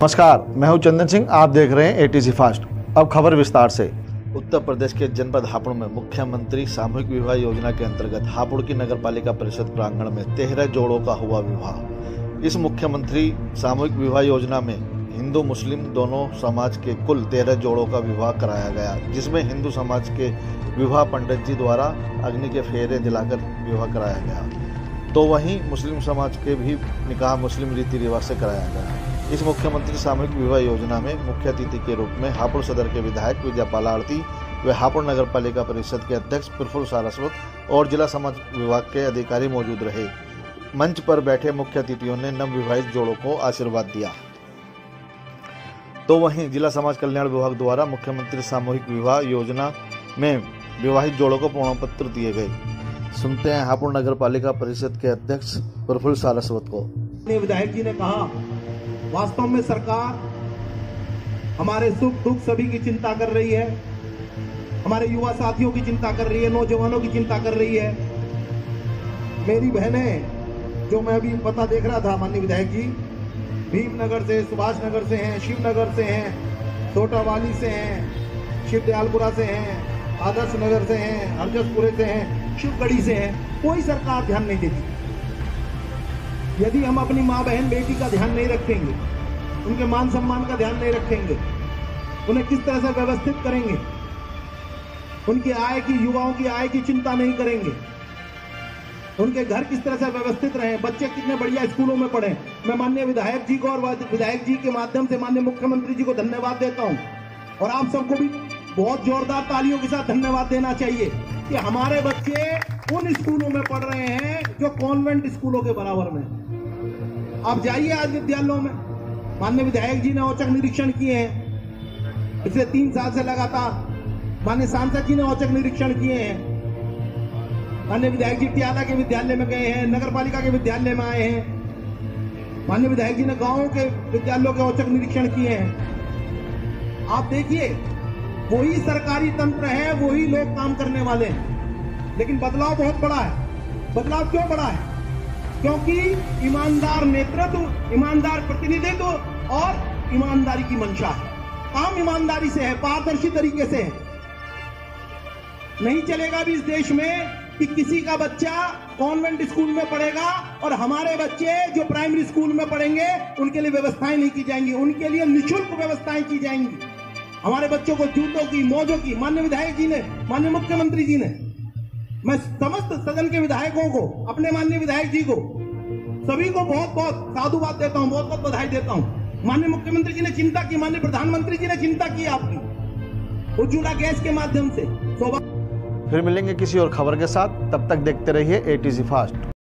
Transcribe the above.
नमस्कार, मैं हूं चंदन सिंह। आप देख रहे हैं एटीसी फास्ट। अब खबर विस्तार से। उत्तर प्रदेश के जनपद हापुड़ में मुख्यमंत्री सामूहिक विवाह योजना के अंतर्गत हापुड़ की नगरपालिका परिषद प्रांगण में 13 जोड़ों का हुआ विवाह। इस मुख्यमंत्री सामूहिक विवाह योजना में हिंदू मुस्लिम दोनों समाज के कुल 13 जोड़ों का विवाह कराया गया, जिसमें हिंदू समाज के विवाह पंडित जी द्वारा अग्नि के फेरे दिलाकर विवाह कराया गया, तो वहीं मुस्लिम समाज के भी निकाह मुस्लिम रीति रिवाज से कराया गया। इस मुख्यमंत्री सामूहिक विवाह योजना में मुख्य अतिथि के रूप में हापुड़ सदर के विधायक विजयपाल आरती व हापुड़ नगर पालिका परिषद के अध्यक्ष प्रफुल्ल सारस्वत और जिला समाज विभाग के अधिकारी मौजूद रहे। मंच पर बैठे मुख्य अतिथियों ने नवविवाहित जोड़ों को आशीर्वाद दिया, तो वहीं जिला समाज कल्याण विभाग द्वारा मुख्यमंत्री सामूहिक विवाह योजना में विवाहित जोड़ों को प्रमाण पत्र दिए गए। सुनते हैं हापुड़ नगर पालिका परिषद के अध्यक्ष प्रफुल्ल सारस्वत को। विधायक जी ने कहा, वास्तव में सरकार हमारे सुख दुख सभी की चिंता कर रही है, हमारे युवा साथियों की चिंता कर रही है, नौजवानों की चिंता कर रही है। मेरी बहनें जो मैं अभी पता देख रहा था, माननीय विधायक जी भीमनगर से, सुभाष नगर से हैं, शिवनगर से हैं, छोटावाली से हैं, शिवदयालपुरा से हैं, आदर्श नगर से हैं, हरजसपुरे से हैं, शिवगढ़ी से हैं, कोई सरकार ध्यान नहीं देती। यदि हम अपनी माँ बहन बेटी का ध्यान नहीं रखेंगे, उनके मान सम्मान का ध्यान नहीं रखेंगे, उन्हें किस तरह से व्यवस्थित करेंगे, उनकी आय की, युवाओं की आय की चिंता नहीं करेंगे, उनके घर किस तरह से व्यवस्थित रहे, बच्चे कितने बढ़िया स्कूलों में पढ़े। मैं माननीय विधायक जी को और विधायक जी के माध्यम से माननीय मुख्यमंत्री जी को धन्यवाद देता हूं, और आप सबको भी बहुत जोरदार तालियों के साथ धन्यवाद देना चाहिए कि हमारे बच्चे उन स्कूलों में पढ़ रहे हैं जो कॉन्वेंट स्कूलों के बराबर में। आप जाइए आज विद्यालयों में, माननीय विधायक जी ने औचक निरीक्षण किए हैं, पिछले 3 साल से लगातार माननीय सांसद जी ने औचक निरीक्षण किए हैं। माननीय विधायक जी टियाला के विद्यालय में गए हैं, नगर पालिका के विद्यालय में आए हैं, माननीय विधायक जी ने गांवों के विद्यालयों के औचक निरीक्षण किए हैं। आप देखिए, वही सरकारी तंत्र है, वही लोग काम करने वाले हैं, लेकिन बदलाव बहुत बड़ा है। बदलाव क्यों बड़ा है? क्योंकि ईमानदार नेतृत्व, ईमानदार प्रतिनिधित्व और ईमानदारी की मंशा है। काम ईमानदारी से है, पारदर्शी तरीके से है। नहीं चलेगा भी इस देश में कि किसी का बच्चा कॉन्वेंट स्कूल में पढ़ेगा और हमारे बच्चे जो प्राइमरी स्कूल में पढ़ेंगे उनके लिए व्यवस्थाएं नहीं की जाएंगी, उनके लिए निःशुल्क व्यवस्थाएं की जाएंगी। हमारे बच्चों को जूतों की, मोजों की, माननीय विधायक जी ने, माननीय मुख्यमंत्री जी ने, मैं समस्त सदन के विधायकों को, अपने माननीय विधायक जी को, सभी को बहुत बहुत साधुवाद देता हूं, बहुत बहुत बधाई देता हूं। माननीय मुख्यमंत्री जी ने चिंता की, माननीय प्रधानमंत्री जी ने चिंता की आपकी उज्ज्वला गैस के माध्यम से। फिर मिलेंगे किसी और खबर के साथ, तब तक देखते रहिए एटीसी फास्ट।